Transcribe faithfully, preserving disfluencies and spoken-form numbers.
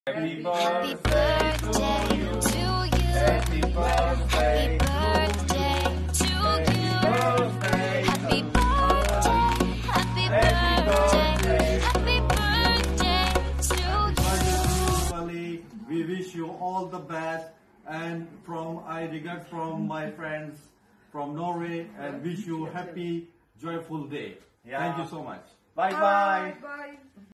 Happy Happy birthday birthday to you. to you. Happy birthday Happy to birthday you. to Happy you. birthday. Happy birthday, happy Happy birthday, birthday. happy birthday to you. Wali, we wish you all the best, and from I regard from my friends from Norway and wish you happy, joyful day. Yeah. Thank you so much. Bye bye. Bye.